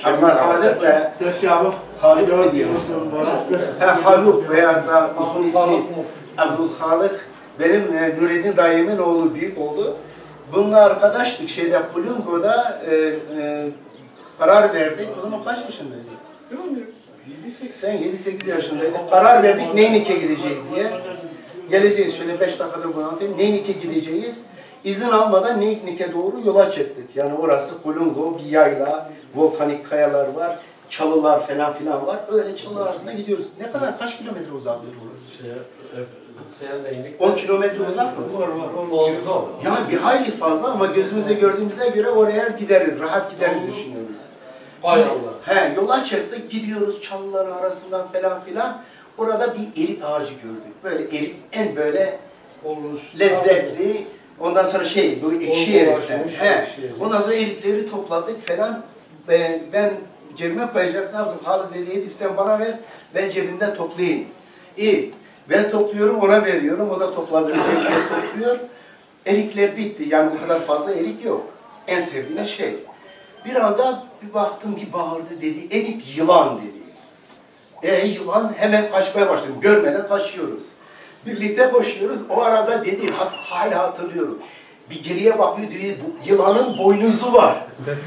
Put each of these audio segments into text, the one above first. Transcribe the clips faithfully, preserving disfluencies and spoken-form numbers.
Ama Halık ve Ses cevabı Halık mı diyorsun? Ha, Haluk veya da uzun ismi Abdülhalık benim e, Nureddin dayımın oğlu büyük oldu. Bununla arkadaştık şeyde Kulungo'da e, e, karar verdik. O zaman kaç yaşındaydık? Sen yedi sekiz yaşındaydın. Karar verdik Neynik'e gideceğiz diye. Geleceğiz şöyle beş dakikada bunu anlatayım. Neynik'e gideceğiz. İzin almadan Neynik'e doğru yola çıktık. Yani orası Kulungo, bir yayla, volkanik kayalar var, çalılar falan filan var. Öyle çalılar arasında gidiyoruz. Ne kadar, kaç kilometre uzaklığı orası? Şey, e, on kilometre uzak mı? Var var. Yani bir hayli fazla ama gözümüze gördüğümüze göre oraya gideriz, rahat gideriz düşünüyoruz. Hay Allah. He, yola çıktık, gidiyoruz çalıların arasından falan filan. Orada bir erik ağacı gördük. Böyle erik en böyle Olmuş. lezzetli. Ondan sonra şey, bu ekşi erikler. He. Şey. Ondan sonra erikleri topladık falan. Ben, ben cebime koyacaktım. Abdülhalık dedi, Edip sen bana ver, ben cebimden toplayayım. İyi. Ben topluyorum, ona veriyorum. O da topladığı cebimden topluyor. Erikler bitti. Yani bu kadar fazla erik yok. En sevdiğiniz şey. Bir anda bir baktım ki bağırdı dedi. Edip yılan dedi. E yılan hemen kaçmaya başladı. Görmeden kaçıyoruz. Birlikte koşuyoruz. O arada dedi, hala hatırlıyorum. Bir geriye bakıyor diyor, bu yılanın boynuzu var.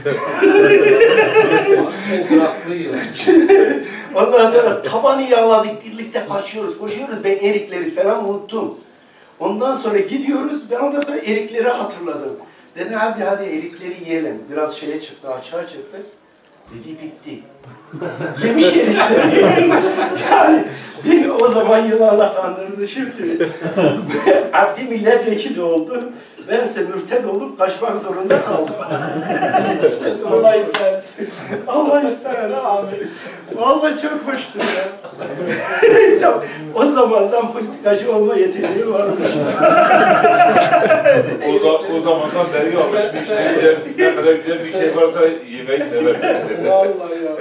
Ondan sonra tabanı yağladık, birlikte kaçıyoruz, koşuyoruz. Ben erikleri falan unuttum. Ondan sonra gidiyoruz, ben ondan sonra erikleri hatırladım. Dedi hadi hadi erikleri yiyelim. Biraz şeye çıktı, açığa çıktı. Dedi bitti. Yemiş erikleri. Yani beni o zaman yılana kandırdı şimdi. Abdi milletvekili oldu. Bense mürted olup kaçmak zorunda kaldım. Allah istersin. Allah ister. Amin. Vallahi çok hoştu ya. O zamandan politikacı olma yeteneği varmış. o, da, o zamandan beri alışmış. Ne kadar güzel bir şey varsa yemeyi sever. Vallahi ya.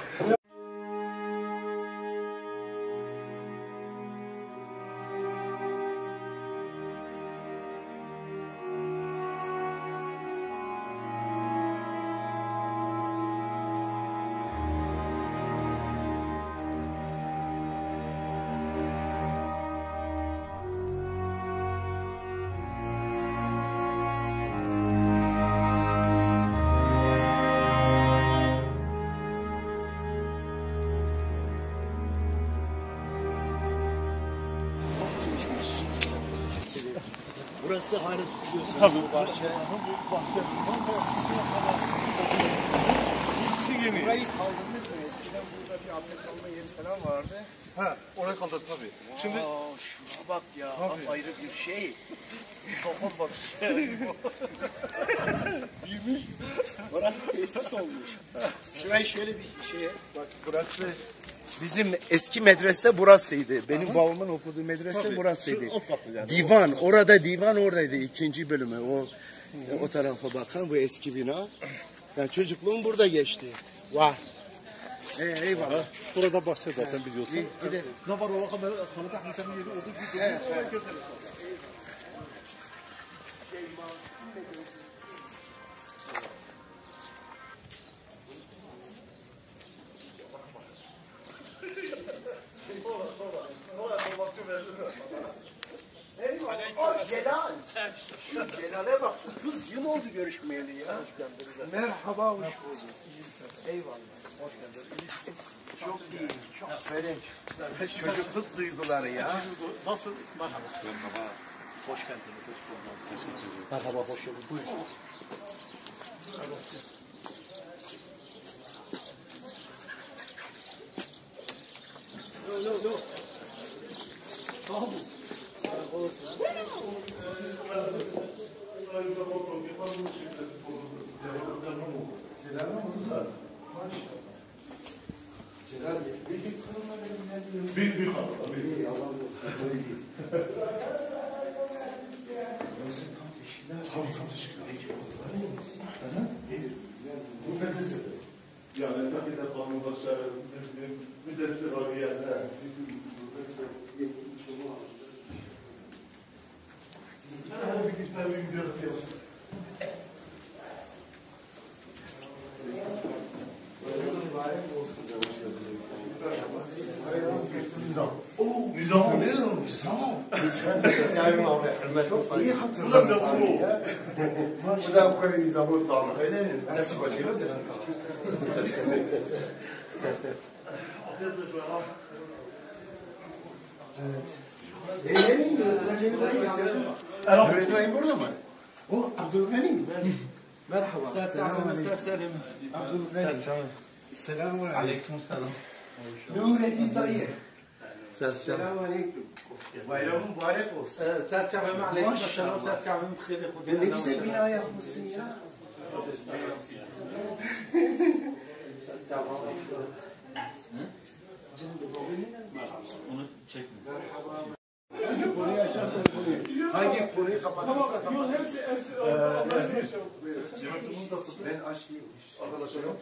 Burası hani biliyorsunuz tabii, bu bahçe. Bu bahçe. Sigini. Burayı kaldırmış mı? Eskiden burada bir abdest alma yeri falan vardı. Ha, oraya kaldır tabii. Şimdi Aa, şuna bak ya, tabii. ayrı bir şey. kafan bak. Büyümüş. Burası tesis olmuş. Şurayı şöyle bir şeye bak, burası bizim eski medrese burasıydı. Benim babamın okuduğu medrese Tabii, burasıydı. şu o katı yani. Divan, orada divan oradaydı ikinci bölümü. O o tarafa bakan bu eski bina. Yani çocukluğum burada geçti. Vah. Ee, eyvallah. Burada bahçe zaten biliyorsun. Bir de Ne var o kamera Halık Ahmet'in yeri olduğu gibi. Evet, evet. Eyvallah. Celal. Şu Celal'e bak. Kız yıl oldu görüşmeyeli ya. Hoş geldiniz. Merhaba, hoş bulduk. Eyvallah. Hoş geldiniz. Çok iyi, çok ferah. Çocukluk duyguları ya. Nasıl? Merhaba. Merhaba. Hoş geldiniz. Merhaba, hoş geldiniz. Buyurun. No, no, no. Tamam. Büyük büyük hanım. İyi, Allah olsun. Tam tam teşekkür ederim. Bu medrese. Yani tabii de kanun başlar, müdessir arayana. Sen bir gitme bir gidiyoruz diyorsun. Yani abi, hürmet Çok iyi Bu da hatırladın bu. ya. Bu da bu kadar nizamı sağlık. Öyle mi? Nasıl başlıyor? Nereye gidiyorsun? Sen beni buraya getirdin. Nurettin burada mı? O Abdülgani mi? Merhaba. Selamünaleyküm. Abdülgani. Selamünaleyküm. Aleyküm selam. Nurettin dayı. Ses Selamünaleyküm. Bayramın mübarek olsun. Serçavemi aleyküm selam. Serçavemi khiri Ya ne güzel bina yapmışsın ya. Onu çekme. Hangi konuyu açarsan konuyu. Hangi konuyu kapatırsan kapat. Yok hepsi hepsi. Ben aç değilim. Arkadaşlar yok.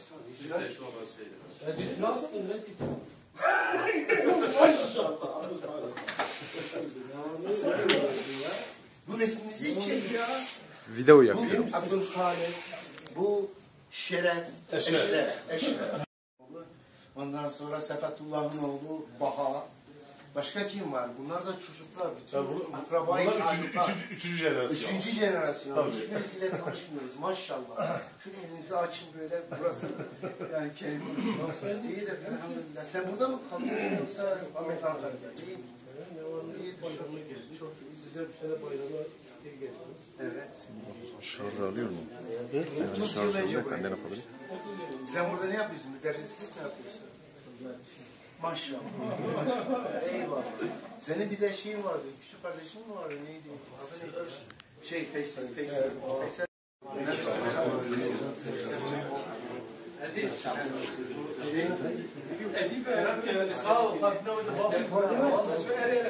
Bu resmimizi çek ya. Video Bu yapıyorum. Abdülhalik, bu Şeref, Eşref, Eşref. Ondan sonra Sefetullah'ın oğlu Baha. Başka kim var? Bunlar da çocuklar. Bütün akrabayı Bunlar üçüncü, taşıdılar. üçüncü, üçüncü jenerasyon. Üçüncü jenerasyon. Tabii. Hiçbirisiyle tanışmıyoruz maşallah. Şu elinizi açın böyle burası. Yani kendi. İyidir elhamdülillah. Sen burada mı kalıyorsun yoksa Ahmet Ankara'da? İyi. İyidir çok iyi. Çok iyi. Size bir sene bayrama iyi geldiniz. Evet. Şarj alıyor mu? otuz Yani yıl şarj önce alıyor. buraya. Ben de yapabilirim. Sen burada ne yapıyorsun? Müderrislik mi yapıyorsun? Maşallah. Maşallah. Eyvallah. Senin bir de şeyin vardı. Küçük kardeşin mi vardı? Neydi? Adı neydi? Şey, Faysal. Faysal. Faysal. Edip Erap sağ ol. Bak ne oldu? Bak. Şu ereye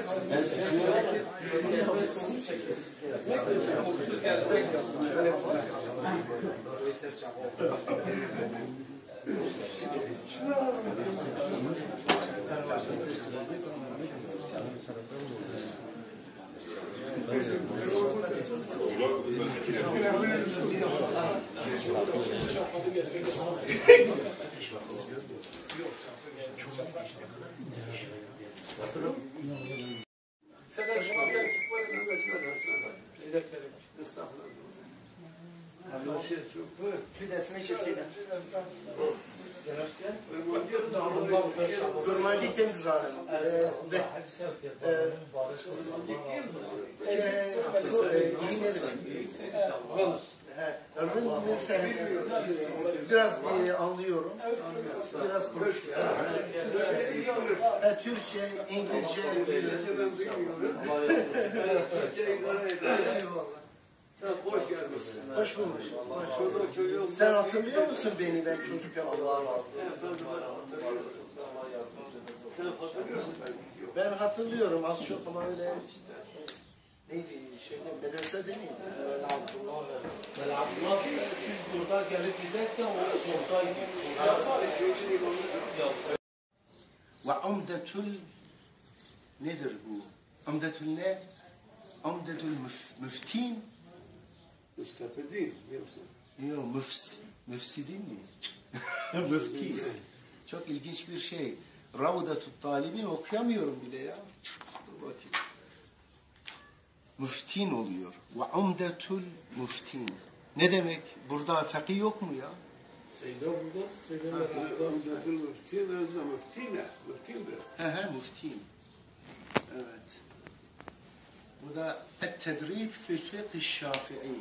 Sen şuna gel. Şu desme çesiyle. Kurmancı temiz hanım. Ve biraz anlıyorum. Biraz konuşuyorum. Türkçe, İngilizce. Hoş gelmişsin. Hoş bulmuşsun. Sen hatırlıyor musun beni ben çocukken? Sen hatırlıyorsun belki. Ben hatırlıyorum az çok ama öyle neydi şeyde medrese değil mi? Ben Abdullah siz burada gelip giderken o ortaydı. Ve umdetul nedir bu? Umdetul ne? Umdetul müftin. Mustafa değil. Yok müfs, müfsidin mi? Müfti. Çok ilginç bir şey. Ravdatut talibin okuyamıyorum bile ya. Dur bakayım. Müftin oluyor. Ve umdetul müftin. Ne demek? Burada fakih yok mu ya? Seyda burada. Seyda burada. Müftin, müftin, müftin ne? Müftin de. He he müftin. Evet. Bu da et-tedrib fi fiqh şafii.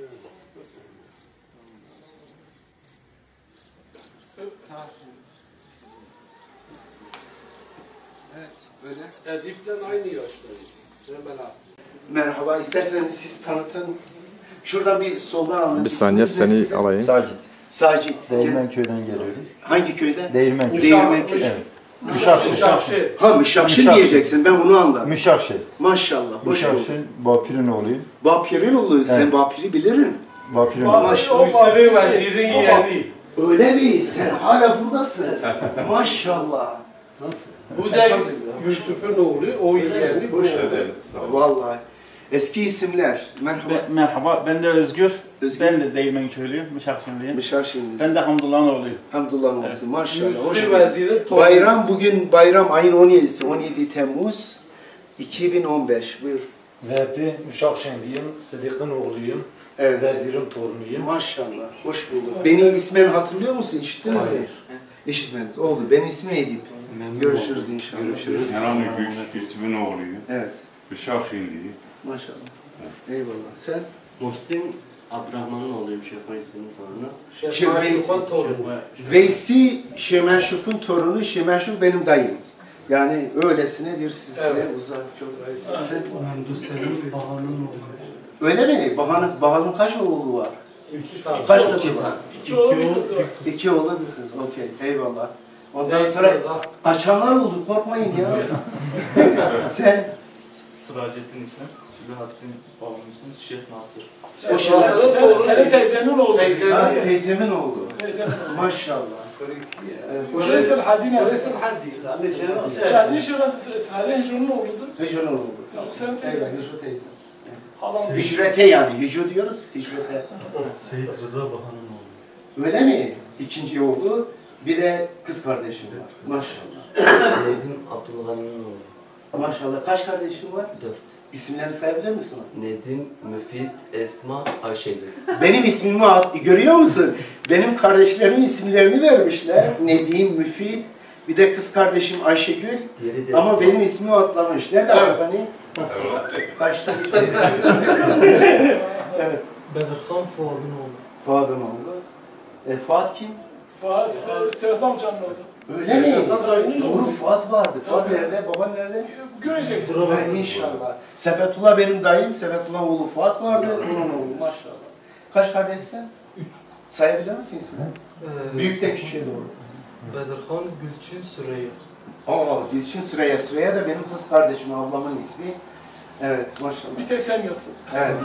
Evet, öyle. Edip'le aynı yaştayız. Cemel Merhaba, isterseniz siz tanıtın. Şuradan bir soldan alın. Bir saniye seni alayım. Sacit. Sacit. Değirmenköy'den geliyoruz. Hangi köyden? Değirmenköy. Değirmenköy. Evet. Müşakşi. Ha, Mışakşin Mışakşin. diyeceksin. Ben bunu anladım. Müşakşi. Maşallah. Hoş bulduk. Müşakşi. Bapirin oğluyum. Bapirin oğlu. Sen Evet. Bapiri bilirim. Bapirin oğlu. Maşallah. Müftü vezirin yeğeni. Öyle mi? Sen hala buradasın. Maşallah. Nasıl? Bu da Yusuf'un oğlu, o yeğeni. Hoş bulduk. Vallahi. Eski isimler. Merhaba. Be- Merhaba, ben de Özgür. Özgür. Ben de Değirmenköylüyüm, Mışakşinliyim. Mışakşin. Ben de Hamdullah'ın oğluyum. Hamdullah olsun. Maşallah. Hoş Müftü bulduk. vezirin torunu. Bayram bugün bayram ayın on yedisi. on yedi Temmuz iki bin on beş. Buyur. Ve Uşakşehirliyim, Sıdık'ın oğluyum. Evet. Vezir'in torunuyum. Maşallah. Hoş bulduk. Beni ismen hatırlıyor musun? İşittiniz mi? Hayır. İşitmediniz. Oldu. Benim ismim Edip. Görüşürüz inşallah. Görüşürüz. Herhangi bir ismin oğluyum. Evet. Uşakşehirliyim. Maşallah. Eyvallah. Sen? Muhsin Abdurrahman'ın oğluyum, Şeyh Veysi'nin torunu. Şey, Veysi. Şefkan torunu. Veysi Şemeşuk'un torunu. Şemeşuk benim dayım. Yani öylesine bir silsile Evet. uzak çok. Mühendislerin bahanın oluyor. Öyle mi? Bahanın, Bahanın kaç oğlu var? Üç tane. Kaç kızı var? İki oğlu bir kız var. İki oğlu bir kız. Okey. Eyvallah. Ondan Zeyt sonra Rıza. kaçanlar oldu. Korkmayın ya. Sen? Sıracettin ismi, Sülahattin babamın ismi Şeyh Nasır. O Sen- Şemeşuk. Senin, senin teyzenin oğlu. Ha, teyzemin oğlu. Teyzenin oğlu. Maşallah. Evet, Reis el-Hadine. Reis el-Haddi. El-Hadine şurası, Salih Hicr'ın oğludur. Hicr'ın oğlu. Senin Eyvallah, teyzen. Hicr teyze. Halam. Hicrete yani. Hicr diyoruz. Hicrete. Seyit Rıza Bahan'ın oğlu. Öyle mi? İkinci oğlu. Bir de kız kardeşim var. Maşallah. Nedim Abdullah'ın oğlu. Maşallah. Kaç kardeşim var? Dört. İsimlerini sayabilir misin? Nedim, Müfit, Esma, Ayşegül. Benim ismimi at, görüyor musun? Benim kardeşlerimin isimlerini vermişler. Nedim, Müfit, bir de kız kardeşim Ayşegül. Diğeri de Ama Esma. benim ismimi atlamış. Nerede Evet. hani? Kaçta? Evet. Bedirhan Fuad'ın oğlu. Fuat'ın oğlu. E, Fuat kim? Fuat, Serhat amcanın oğlu. Öyle mi? Evet. Doğru, Fuat vardı. Fuat nerede? Baban nerede? Göreceksin. Ben inşallah. Sefetullah benim dayım. Sefetullah oğlu Fuat vardı. Onun oğlu maşallah. Kaç kardeşsin? Üç. Sayabilir misin ismini? Ee, Büyükten küçüğe doğru. Bedirhan Gülçin Süreyya. Aa, Gülçin Süreyya. Süreyya da benim kız kardeşim, ablamın ismi. Evet, maşallah. Bir tek sen yoksun. Evet.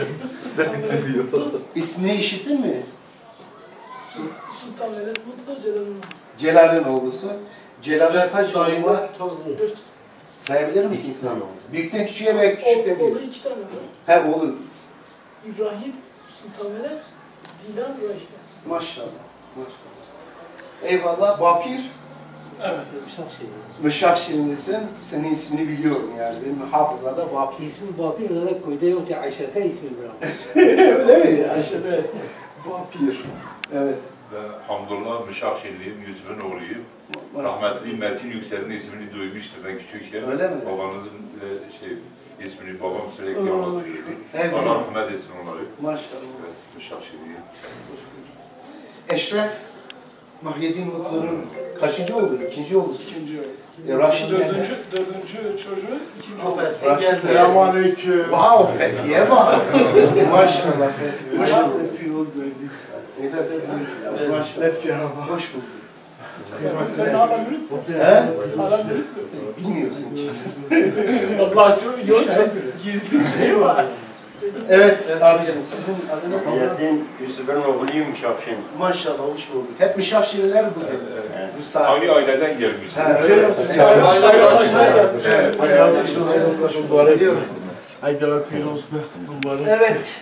İsmini işittin mi? Sultan Mehmet Mutlu Celal'ın Celal'in oğlusu. Celal'in kaç oğlu var? dört. Sayabilir misin İki ismini? tane oldu. Büyükten küçüğe ve küçükten Oğlu büyüğe. iki tane var. He oğlu. İbrahim, Sultan Mehmet, Dilan, Raişme. Maşallah. Maşallah. Eyvallah. Bapir. Evet. Mışak Şirinlisin. Senin ismini biliyorum yani. Benim hafızada Bapir. İsmi Bakir zaten köyde yoktu. Ayşe'de ismi bırakmış. Öyle mi? Ayşe'de. Bapir. Evet. Ben Hamdullah Mışakşehirliyim, Yusuf'un oğluyum. Rahmetli Metin Yüksel'in ismini duymuştum ben küçükken. Öyle mi? Babanızın e, şey ismini babam sürekli anlatıyordu. Evet. Allah rahmet etsin onları. Maşallah. Evet, Mışakşehirliyim. Eşref. Mahiyedin Mutlu'nun kaçıncı oldu? İkinci oldu. İkinci oldu. E, Raşid Dördüncü, dördüncü çocuğu ikinci oldu. Raşid Selamünaleyküm. Wow, Fethiye bak. Maşallah Fethiye. Hoş bulduk. Ne kadar da maşallah. Hoş bulduk. Sen hala mürit mi? He? Hala mürit mi? Bilmiyorsun ki. Allah çok yok çok gizli şey var. Evet abicim sizin adınız? Ziyaddin Yusuf'un oğluyum Şapşin. Maşallah hoş bulduk. Hep Mişakşehirliler burada. Bu saat. Hangi aileden gelmiş? Ha, öyle mi? Arkadaşlar gelmiş. Evet. Biliyorum. Haydi öpüyorum olsun. Evet.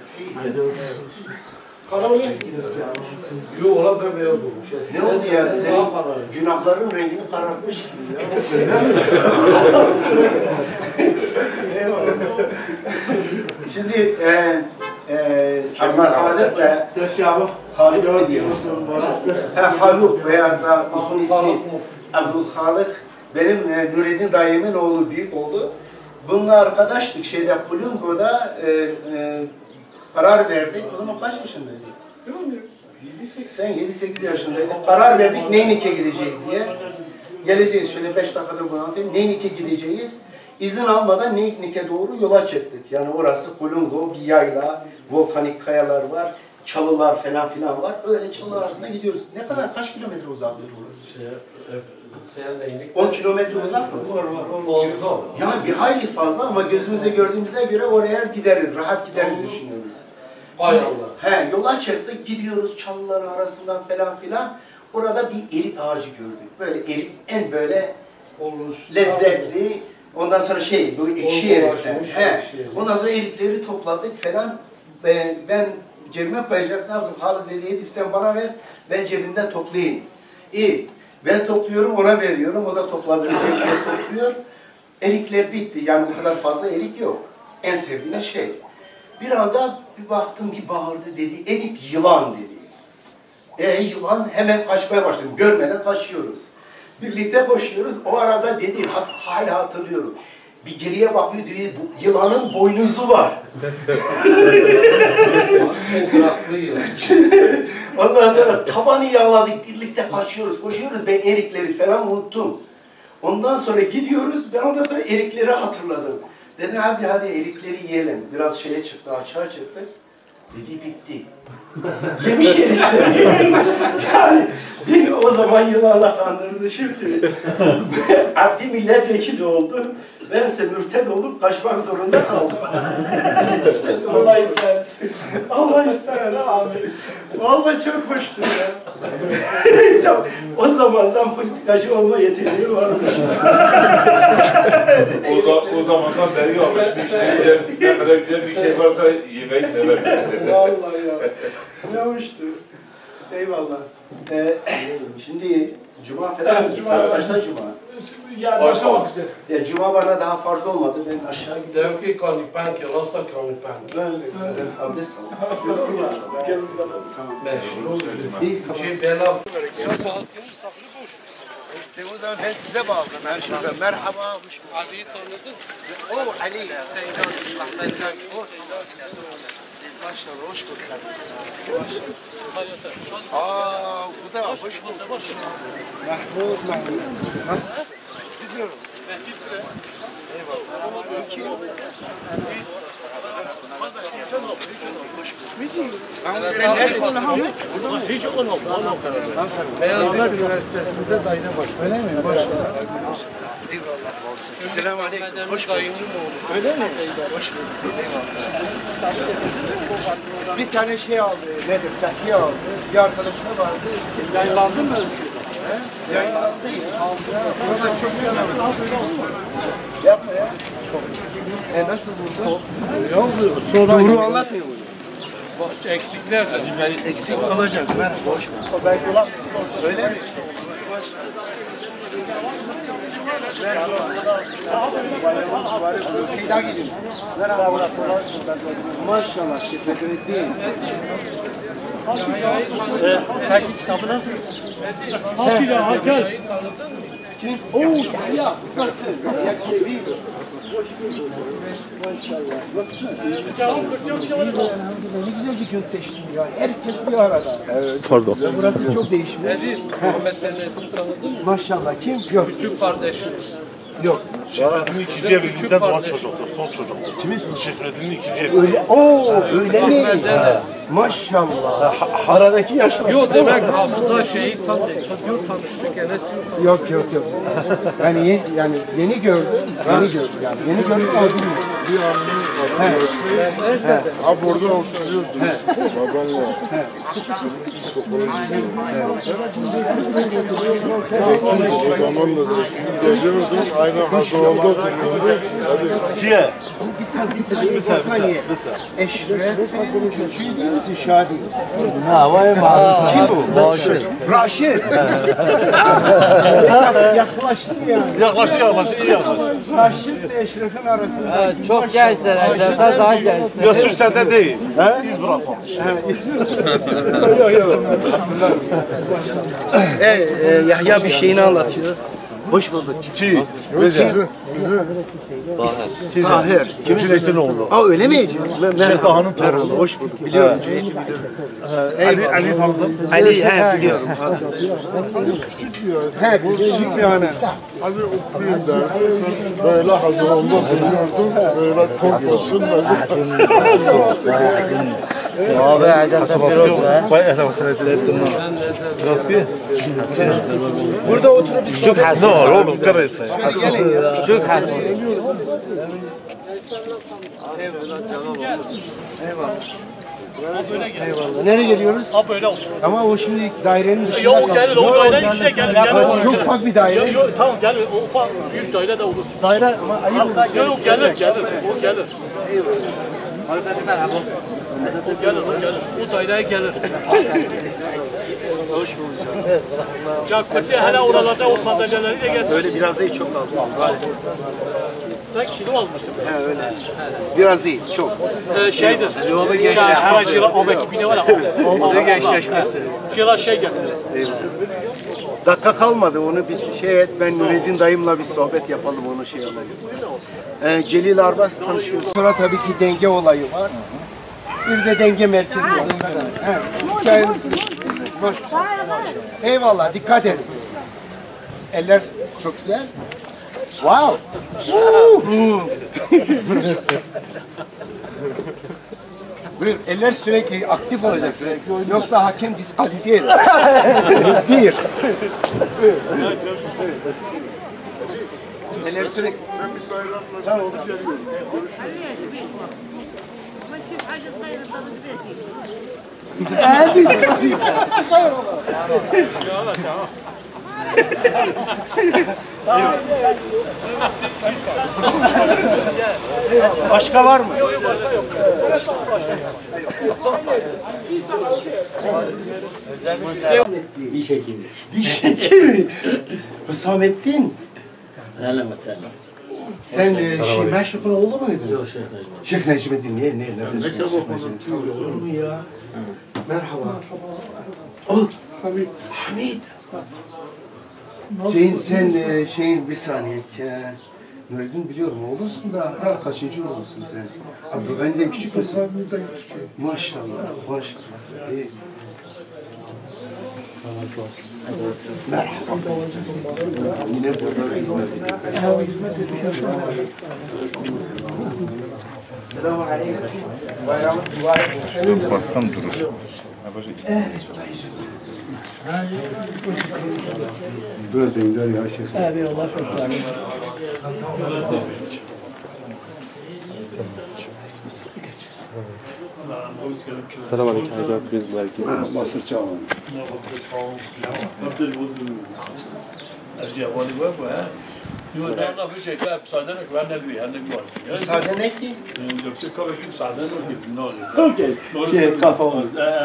Karaoğlu. Yok olan bembeyaz olmuş. Ne oldu ya? Senin Daha para. günahların rengini karartmış gibi ya. Şimdi e, e, Abdülhalik'le Ses cevabı. Haluk ne diyoruz? Ha, Haluk veya da uzun ismi Abdülhalik benim e, Nureddin dayımın oğlu, büyük oğlu. Bununla arkadaştık şeyde Kulungo'da e, e, karar verdik. O zaman kaç yaşındaydık? Sen yedi sekiz yaşındaydın. Karar verdik Neynik'e gideceğiz diye. Geleceğiz şöyle beş dakikada bunu anlatayım. Neynik'e gideceğiz. İzin almadan Neynik'e doğru yola çıktık. Yani orası Kulungo, bir yayla, volkanik kayalar var, çalılar falan filan var. Öyle çalılar arasında gidiyoruz. Ne kadar, kaç kilometre uzaklık orası? on kilometre uzak mı? Var var. Fazla. Yani bir hayli fazla ama gözümüze gördüğümüze göre oraya gideriz, rahat gideriz düşünüyoruz. Hay Şimdi, Allah. He, yola çıktık, gidiyoruz çalıların arasından falan filan. Orada bir erik ağacı gördük. Böyle erik, en böyle Olmuş. lezzetli, ondan sonra şey, bu ekşi Olgun erikler. açmış, He. ekşi. Ondan sonra erikleri topladık falan. Ben, ben cebime koyacaktım. Abdülhalik dedi, Edip sen bana ver, ben cebimden toplayayım. İyi. Ben topluyorum, ona veriyorum. O da topladığını cebine topluyor. Erikler bitti. Yani bu kadar fazla erik yok. En sevdiğiniz şey. Bir anda bir baktım bir bağırdı dedi, Edip yılan dedi. E yılan hemen kaçmaya başladım. Görmeden kaçıyoruz. Birlikte koşuyoruz. O arada dedi, hat, hala hatırlıyorum. Bir geriye bakıyor diyor, bu yılanın boynuzu var. Ondan sonra tabanı yağladık, birlikte kaçıyoruz, koşuyoruz. Ben erikleri falan unuttum. Ondan sonra gidiyoruz, ben ondan sonra erikleri hatırladım. Dedi hadi hadi erikleri yiyelim. Biraz şeye çıktı, açığa çıktı. Dedi bitti. Yemiş erikleri. Yani beni o zaman yılanla kandırdı şimdi. Abdi milletvekili oldu. Bense mürted olup kaçmak zorunda kaldım. Allah istersin. Allah ister. Amin. Vallahi çok hoştu ya. O zamandan politikacı olma yeteneği varmış. o, da, o zamandan beri alışmış. Ne kadar güzel bir şey varsa yemeyi sever. Vallahi ya. Ne hoştu. Eyvallah. Ee, şimdi Cuma falan Evet, Cuma. saat kaçta Cuma? Yani başlamak üzere. Ya Cuma bana daha farz olmadı. Ben aşağı gidiyorum. Dev ki kan ipen ki, rasta kan ipen ki. Ben abdest aldım. Meşhur. İyi, Şey bela. Sevudan ben size bağladım. Her şurada. Merhaba. Hoş bulduk. Ali'yi tanıdın. Oo Ali. Seydan. Ahmet'ten. Maşallah. Hoş bulduk. Aa, bu da hoş bulduk. Mahmut, Mahmut. Nasılsın? Gidiyorum. Beyazlar Üniversitesi'nde daire başkanı. Öyle mi? Başkanım. Selamun aleyküm. Hoş bulduk. Öyle mi? Hoş bulduk. Bir tane şey aldı. Nedir? Fethiye aldı. Bir arkadaşına vardı. Yayınlandı mı öyle bir şey? Yayınlandı ya. Burada çok selam. Yapma ya. E nasıl buldu? Ne oldu? Sonra Doğru anlatmıyor mu? eksikler de. Eksik olacak. Merhaba. Hoş bulduk. Belki olan öyle mi? Merhaba. Seyda gidin. Merhaba. Maşallah. Teşekkür ederim. Peki kitabı nasıl? Hadi ya, hadi gel. Kim? Oo, Yahya. Nasılsın? Yahya Kevin. Maşallah. Nasılsın? Ne güzel bir gün seçtin ya. Herkes bir arada. Evet. Pardon. Burası çok değişmiş. Nedir? Muhammed Enes'i tanıdın mı? Maşallah. Kim? Yok. Küçük kardeşimiz. Yok. Şehret'in ikinci evliliğinden doğan çocuktur, son çocuktur. Kimin? Şehret'in ikinci evliliği. Öyle, ooo öyle mi? Maşallah. Aradaki yaşlar. Yok demek hafıza şeyi tam değil. Yok tanıştık Enes'i. Yok yok yok. Yani yeni, yani yeni gördüm. Yeni gördüm yani. Yeni gördüm ama bilmiyorum. Bir anımız var. Ha burada oturuyordu. Babanla. O zamanla geliyordum. Aynı hazırlıkta oturuyordu. Kiye? Bir saniye, bir saniye, bir saniye. Eşref'in küçüğü değil misin Şadi? Ha vay be. Kim bu? Raşit. Raşit. Yaklaştın yani. Yaklaştı yaklaştı yaklaştı. Raşit ile Eşref'in arasında. Evet, çok gençler, Eşref'ten daha gençler. Yasur sende değil. He? İz bırakmamış. Yok yok. Ee, e, Yahya bir şeyini anlatıyor. Hoş bulduk. Ki. Recep. Tahir. Cüneyt'in oğlu. Aa öyle mi? Şeyh Dağı'nın torunu. Hoş bulduk. Biliyorum. Cüneyt'i biliyorum. Ali, Ali tanıdın. Ali he biliyorum. He küçük bir anne. Hadi okuyayım derdi. Sen böyle hazırlandı oturuyordun. Böyle korkuyorsun. Abi acayip bir be. Bay ehli vasalet ettim. Raski. Burada oturup Küçük Hasan. Ne var oğlum? Karaysa. Küçük Hasan. Eyvallah. Nereye geliyoruz? Ha böyle otur. Ama o şimdi dairenin dışında. Yok gelir, o dairenin içine gelir. gelir. Çok ufak bir daire. Yok yok tamam gelir, o ufak büyük daire de olur. Daire ama ayıp olur. Yok yok gelir, gelir, o gelir. O gelir, o gelir. O daireye gelir. Hoş bulduk. Ya Kırsiye hele oralarda o sandalyeleri de getir. Böyle biraz değil çok aldım. Maalesef. Sen kilo almışsın. He öyle. Biraz değil, çok. Ee, şeydir. Yolu Her kilo o belki bir ne var ya. Oldu gençleşmesi. Kilo şey getirir. Dakika kalmadı, onu bir şey et, ben Nureddin dayımla bir sohbet yapalım, onu şey yapalım. Ee, Celil Arbas tanışıyoruz. Sonra tabii ki denge olayı var. Bir de denge merkezi var. He, hikaye... Bak. Eyvallah, dikkat edin. Eller çok güzel. Wow! Buyur, eller sürekli aktif olacak. Yoksa hakem diskalifiye eder. Bir. Eller sürekli. Ben müsaadenle tamam geliyorum. Başka var mı? Diş hekimi. Diş hekimi. Hüsamettin. Hele mesela. Sen e, şey, Meşruk'un oğlu muydun? Yok Şeyh Necmettin. Şeyh Necmettin niye? Ne? Nereden Ne çıktı çabuk Şeyh oldu. Necmettin? Olur mu ya? Merhaba. Oh, Hamid. Hamid. Şeyin, sen e, şeyin bir saniye. Ke, Nureddin biliyorum oğlusun da ha, kaçıncı oğlusun sen? Abdülgani'den küçük müsün? Maşallah, maşallah. İyi. Merhaba. Yine burada da hizmet ediyoruz. Selamun aleyküm. Bayramın mübarek olsun. Bassam durur. Evet dayıcım. Buradayım der ya Şeyh. Evet Allah çok Selam aleyküm. Haydi biz belki. Masır çağırın. Müsaade ne ki? Okey. Şey kafamı.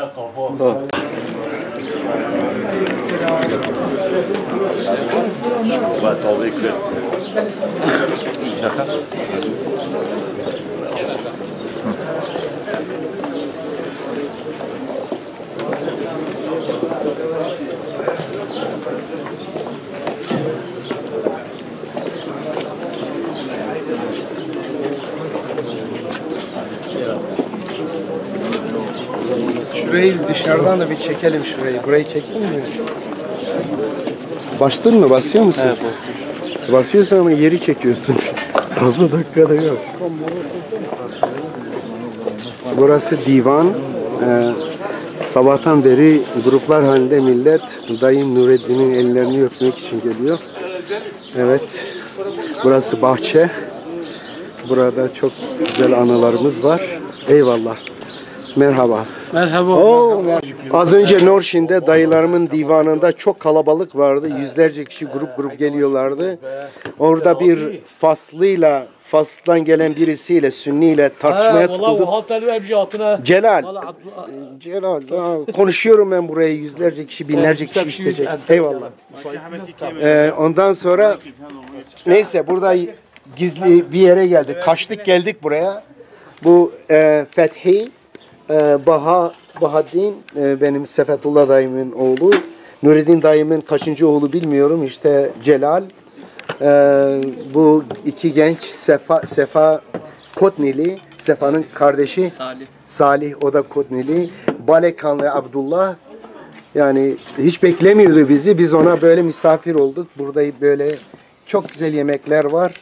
Şurayı dışarıdan da bir çekelim şurayı. Burayı çekelim mi? Bastın mı? Basıyor musun? Evet. Basıyorsan ama yeri çekiyorsun. Fazla dakikada yok. Burası divan. Ee, sabahtan beri gruplar halinde millet dayım Nureddin'in ellerini öpmek için geliyor. Evet. Burası bahçe. Burada çok güzel anılarımız var. Eyvallah. Merhaba. Merhaba. Oo, az önce Norşin'de dayılarımın divanında çok kalabalık vardı. Yüzlerce kişi grup grup geliyorlardı. Orada bir faslıyla, Fas'tan gelen birisiyle, Sünniyle tartışmaya tutulduk. Celal. Celal. Ha, konuşuyorum ben buraya. Yüzlerce kişi, binlerce kişi isteyecek. Eyvallah. Ee, ondan sonra neyse burada gizli bir yere geldik. Kaçtık geldik buraya. Bu e, Fethi Baha, Bahaddin benim Sefetullah dayımın oğlu. Nureddin dayımın kaçıncı oğlu bilmiyorum. İşte Celal. Bu iki genç Sefa, Sefa Kotnili. Sefa'nın kardeşi Salih. Salih o da Kotnili. Balekan ve Abdullah. Yani hiç beklemiyordu bizi. Biz ona böyle misafir olduk. Burada böyle çok güzel yemekler var.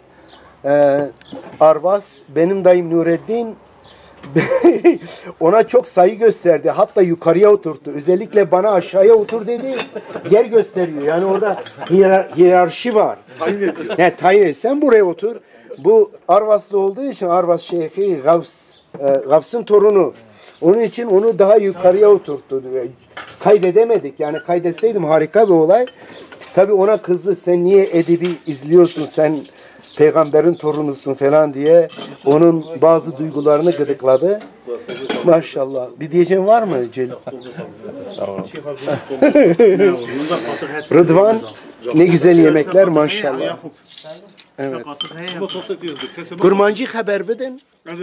Arvas benim dayım Nureddin ona çok saygı gösterdi. Hatta yukarıya oturttu. Özellikle bana aşağıya otur dedi. Yer gösteriyor. Yani orada hiyer hiyerarşi var. Tayin ediyor. Yani tayin ediyor. Sen buraya otur. Bu Arvaslı olduğu için Arvas Şeyhi Gavs, e, Gavs'ın torunu. Onun için onu daha yukarıya oturttu. Kaydedemedik. Yani kaydetseydim harika bir olay. Tabii ona kızdı. Sen niye edebi izliyorsun? Sen peygamberin torunusun falan diye onun bazı duygularını gıdıkladı. Maşallah. Bir diyeceğin var mı Celil? Sağ olun. Rıdvan ne güzel yemekler maşallah. Evet. Kurmancı haber bedin.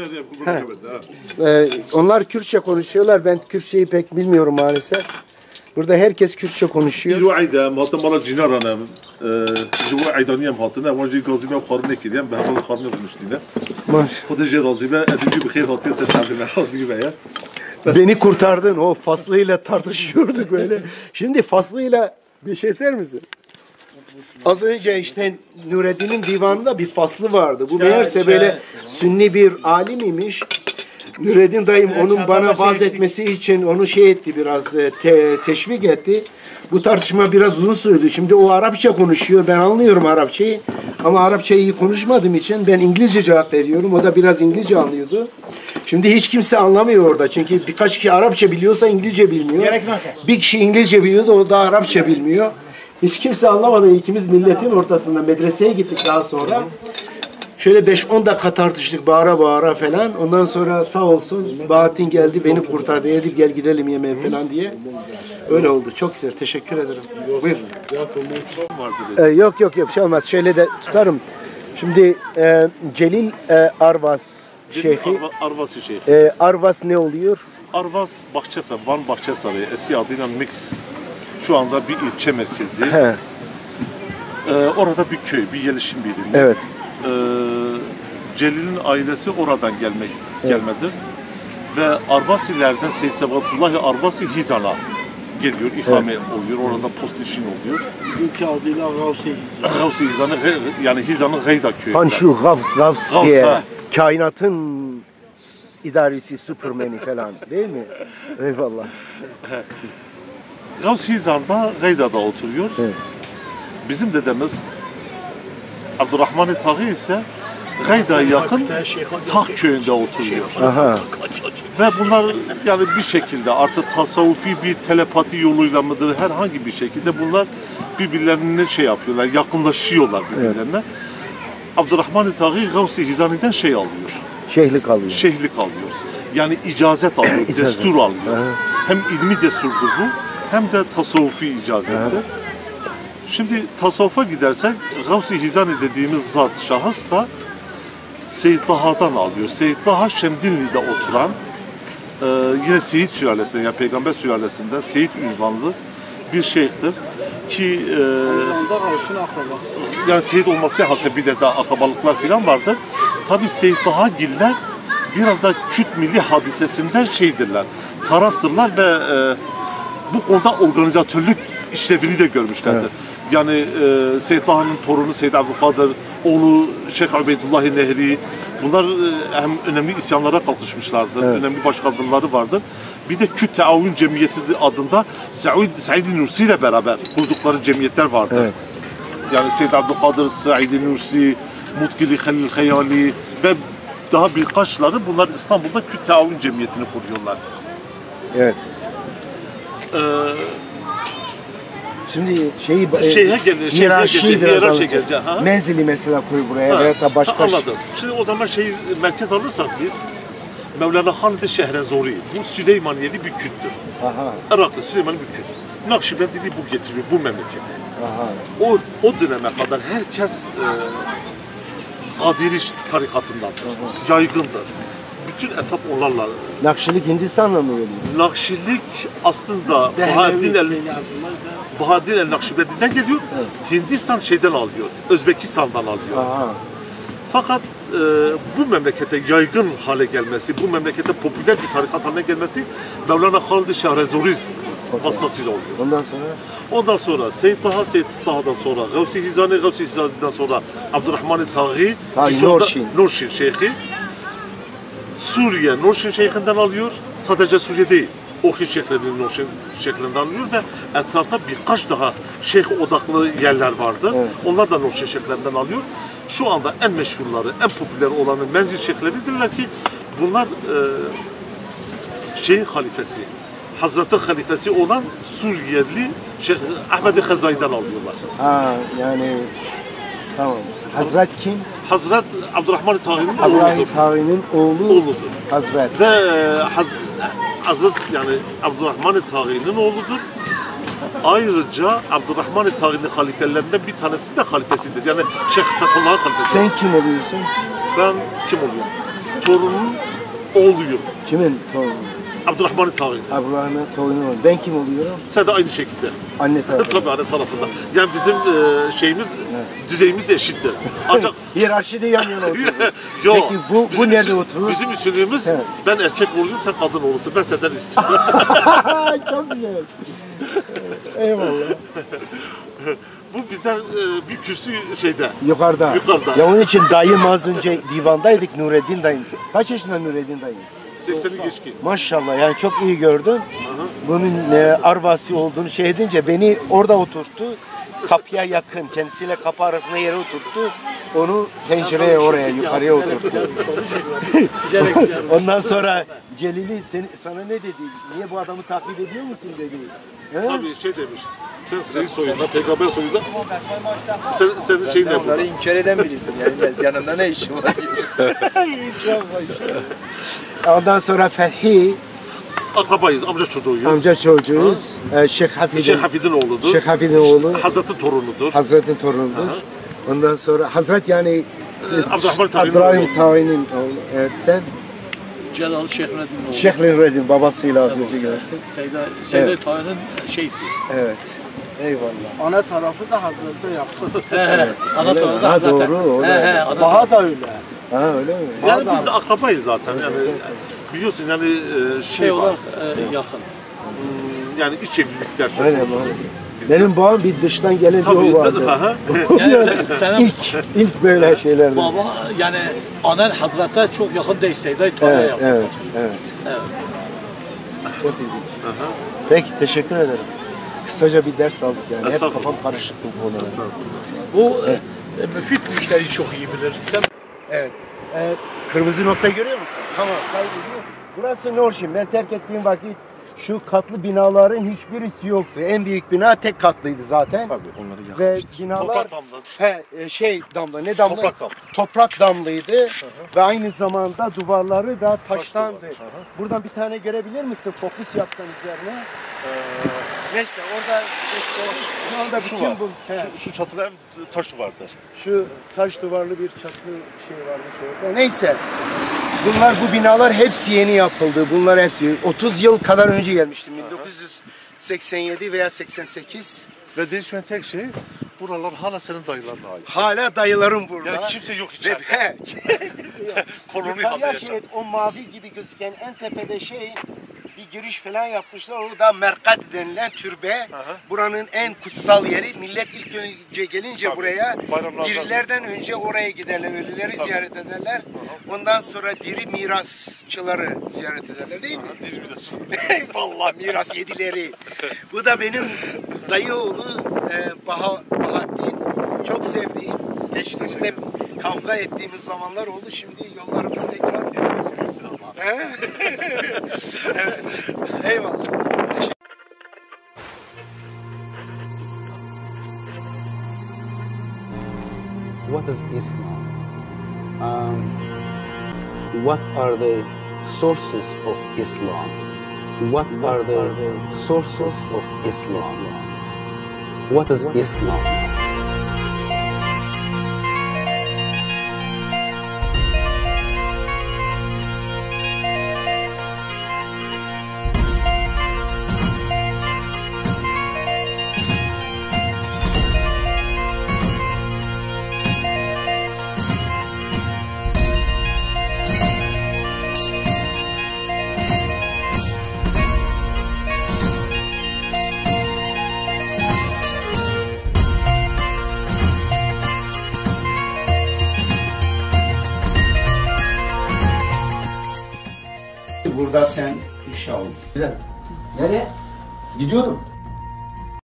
Ee, onlar Kürtçe konuşuyorlar. Ben Kürtçeyi pek bilmiyorum maalesef. Burada herkes Kürtçe konuşuyor. İru ayda mahtım bana cinar anam. İru aydaniyem hatına. Vancı gazime karne kiriyem. Ben bana karne konuştuğuna. Maş. Kudaje razime. Edinci bir hayır hatıya sen tabiler razı gibi ya. Beni kurtardın. O Faslı'yla tartışıyorduk böyle. Şimdi Faslı'yla bir şey der misin? Az önce işte Nureddin'in divanında bir faslı vardı. Bu meğerse böyle sünni bir alim imiş. Nureddin dayım onun bana vaaz etmesi için onu şey etti biraz te teşvik etti. Bu tartışma biraz uzun sürdü. Şimdi o Arapça konuşuyor. Ben anlıyorum Arapçayı. Ama Arapçayı iyi konuşmadığım için ben İngilizce cevap veriyorum. O da biraz İngilizce anlıyordu. Şimdi hiç kimse anlamıyor orada. Çünkü birkaç kişi Arapça biliyorsa İngilizce bilmiyor. Bir kişi İngilizce biliyordu, o da Arapça bilmiyor. Hiç kimse anlamadı. İkimiz milletin ortasında medreseye gittik daha sonra. Şöyle beş on dakika tartıştık bağıra bağıra falan. Ondan sonra sağ olsun Bahattin geldi beni kurtardı. Edip gel gidelim yemeğe falan diye. Öyle oldu. Çok güzel. Teşekkür ederim. Buyur. Ee, yok yok yok. Bir şey olmaz. Şöyle de tutarım. Şimdi e, Celil e, Arvas Şeyhi. Arvası Şeyhi. E, Arvas ne oluyor? Arvas Bahçesarayı, Van Bahçesarayı eski adıyla Mix. Şu anda bir ilçe merkezi. He. Ee, orada bir köy, bir yerleşim birimi. Evet. Ee, Celil'in ailesi oradan gelmek gelmedir. Ve Arvasilerden Seyyid Sebatullahi Arvasi Hizan'a geliyor, ikame evet. oluyor. Orada post işin oluyor. Ülke adıyla Gavsi Hizan. Gavsi Hizan'ı, yani Hizan'ın Gayda köyü. Hani şu Gavs, Gavs, Gavs diye ha. Kainatın idaresi, Superman'i falan değil mi? Eyvallah. Gavs Hizan'da Gayda'da oturuyor. Evet. Bizim dedemiz Abdurrahman-ı Taği ise Gayda'ya yakın Tak köyünde oturuyor. Aha. Ve bunlar yani bir şekilde artık tasavvufi bir telepati yoluyla mıdır herhangi bir şekilde bunlar birbirlerine şey yapıyorlar, yakınlaşıyorlar birbirlerine. Evet. Abdurrahman-ı Taği Gavs-i Hizani'den şey alıyor. Şeyhlik alıyor. Şeyhlik alıyor. Yani icazet alıyor, icazet. Destur alıyor. Aha. Hem ilmi desturdur bu hem de tasavvufi icazettir. Aha. Şimdi tasavvufa gidersek Gavs-i Hizani dediğimiz zat şahıs da Seyyid Taha'dan alıyor. Seyyid Taha Şemdinli'de oturan e, yine Seyit sülalesinden yani Peygamber sülalesinden Seyit ünvanlı bir şeyhtir ki e, yani Seyit olması hasebiyle de akrabalıklar falan vardır. Tabi Seyyid Taha giller biraz da Kürt milli hadisesinden şeydirler, taraftırlar ve e, bu konuda organizatörlük işlevini de görmüşlerdir. Evet. Yani e, Seyyid Taha'nın torunu Seyyid Abdülkadir, oğlu Şeyh Ubeydullah Nehri, bunlar e, hem önemli isyanlara kalkışmışlardır, evet. önemli başkaldırıları vardır. Bir de Kürt Teavün Cemiyeti adında Said, Said Nursi ile beraber kurdukları cemiyetler vardır. Evet. Yani Seyyid Abdülkadir, Said Nursi, Mutkili Halil Hayali ve daha birkaçları bunlar İstanbul'da Kürt Teavün Cemiyeti'ni kuruyorlar. Evet. Ee, Şimdi şeyi şeye gelir, hiyerarşi biraz şey gelecek. Menzili mesela koy buraya veya da başka. Anladım. Şimdi o zaman şey merkez alırsak biz Mevlana Halid-i Şehrezori, bu Süleymaniyeli bir Kürttür. Aha. Irak'ta Süleymaniyeli bir Kürt. Nakşibendili bu getiriyor bu memlekete. Aha. O o döneme kadar herkes e, Kadiri tarikatındandır. Aha. Yaygındır. Bütün etraf onlarla. Nakşilik Hindistan'la mı geliyor? Nakşilik aslında Bahaddin el Bahaddin el Nakşibendi'den geliyor. Evet. Hindistan şeyden alıyor. Özbekistan'dan alıyor. Aha. Fakat e, bu memlekete yaygın hale gelmesi, bu memlekete popüler bir tarikat haline gelmesi Mevlana Halid-i Şehrezori vasıtasıyla oluyor. Ondan sonra? Ondan sonra Seyyid Taha, Seyyid Taha'dan sonra Gavs-i Hizani, Gavs-i Hizani'den sonra Abdurrahman-ı Taği, Nurşin. Nurşin Şeyhi. Suriye Nurşin Şeyhi'nden alıyor. Sadece Suriye değil. Ohin Şeyh'lerini Nurşin Şeyh'inden alıyor ve etrafta birkaç daha şeyh odaklı yerler vardır. Evet. Onlar da Nurşin Şeyh'lerinden alıyor. Şu anda en meşhurları, en popüler olanı menzil şeyhleridirler ki bunlar e, şeyhin halifesi, Hazreti halifesi olan Suriyeli Şeyh Ahmed-i Khezai'den alıyorlar. Ha yani tamam. Hazret kim? Hazret Abdurrahman-ı Taği'nin oğludur. Abdurrahman Taği'nin oğlu oğludur. Hazret. Ve Haz Hazret yani Abdurrahman-ı Taği'nin oğludur. Ayrıca Abdurrahman-ı Taği'nin halifelerinden bir tanesi de halifesidir. Yani Şeyh Fethullah'ın halifesi. Sen kim oluyorsun? Ben kim oluyorum? Torunun oğluyum. Kimin torunu? Abdurrahman-ı Taği. Abdurrahman torunu. Ben kim oluyorum? Sen de aynı şekilde. Anne tarafı. Tabii anne tarafında. Yani bizim e, şeyimiz, evet. düzeyimiz eşittir. Ancak hiyerarşide yan yana oturuyoruz. Yok. Peki bu, bu nerede oturur? Bizim usulümüz, evet. Ben erkek olayım, sen kadın olursun. Ben senden üstüm. Çok güzel. Eyvallah. Bu bizden e, bir kürsü şeyde. Yukarıda. Yukarıda. Ya onun için dayım az önce divandaydık, Nureddin dayım. Kaç yaşında Nureddin dayım? sekseni geçkin. Maşallah, yani çok iyi gördün. Bunun e, arvasi olduğunu şey edince beni orada oturttu. Kapıya yakın, kendisiyle kapı arasında yere oturttu. Onu pencereye oraya, yukarıya oturttu. Ondan sonra Celil'i seni, sana ne dedi? Niye bu adamı takip ediyor musun dedi. He? Tabii şey demiş. Sen senin soyunda, peygamber soyunda. Sen, senin şeyin ne bu? Onları inkar eden birisin yani. Yanında ne işin var? Ondan sonra Fethi. Akrabayız, amca çocuğuyuz. Amca çocuğuyuz. Ee, Şeyh Hafid'in. Şeyh Hafid'in oğludur. Şeyh Hafid'in oğlu. Hazret'in torunudur. Hazret'in torunudur. Aha. Ondan sonra Hazret yani ee, Abdurrahman Taği'nin oğlu. Evet, sen? Celal Şeyh Nureddin oğlu. Şeyh Nureddin babasıyla az önce görüştük. Seyda, Seyda evet. Taği'nin şeysi. Evet. Eyvallah. Ana tarafı da Hazret'te yakın. Evet. Ana tarafı da Hazret'te. Doğru. Daha da öyle. Ha öyle mi? Yani biz akrabayız zaten. Yani biliyorsun yani e, şey, şey olarak var. E, yakın. Hmm, yani iç evlilikler söz Öyle konusu. Benim babam bir dıştan gelen bir o vardı. Yani sen, senin ilk ilk böyle şeylerdi. Baba yani anan Hazret'e çok yakın değil, Seyda Taği'ye evet, yakın. Evet, evet. Evet. Çok ilginç. Peki, teşekkür ederim. Kısaca bir ders aldık yani. Hep kafam karışıktı bu konuda. Bu evet. e, müfit müşteri çok iyi bilir. Sen... Evet. Ee, kırmızı nokta görüyor musun? Tamam. Kaydediyor. Burası Norşin. Ben terk ettiğim vakit şu katlı binaların hiçbirisi yoktu. En büyük bina tek katlıydı zaten. Tabii onları yakmıştı. Ve binalar... Toprak damlı. He, şey damla. Ne damla? Toprak damlı. Toprak damlıydı. Hı hı. Ve aynı zamanda duvarları da taştandı. Taş duvar. Buradan bir tane görebilir misin? Fokus yapsan üzerine. Ee, Neyse orada işte şu anda şu bütün var. bu Şu, şu çatıda ev taşı vardı. Şu taş duvarlı bir çatı şey varmış orada. Neyse. Bunlar, bu binalar hepsi yeni yapıldı. Bunlar hepsi otuz yıl kadar önce gelmiştim. bin dokuz yüz seksen yedi veya seksen sekiz. Ve değişmeyen tek şey, buralar hala senin dayılarına ait. Hala dayılarım burada. Yani kimse yok içeride. He. Koloni halde yaşar. Şey, o mavi gibi gözüken en tepede şey, bir giriş falan yapmışlar. Orada Merkat denilen türbe. Aha. Buranın en kutsal yeri. Millet ilk önce gelince tabii, buraya dirilerden önce oraya giderler. Ölüleri tabii, ziyaret ederler. Aha. Ondan sonra diri mirasçıları ziyaret ederler değil mi? Aha, diri mirasçıları. Vallahi miras yedileri. Bu da benim dayı oğlu e, Bah Bahattin. Çok sevdiğim. Geçtiğimizde kavga ettiğimiz zamanlar oldu. Şimdi yollarımız tekrar kesilsin ama. Evet. Eyvallah. What is Islam? Um, what are the sources of Islam? What are the sources of Islam? What is Islam? Burada sen inşallah. Nereye? Gidiyorum.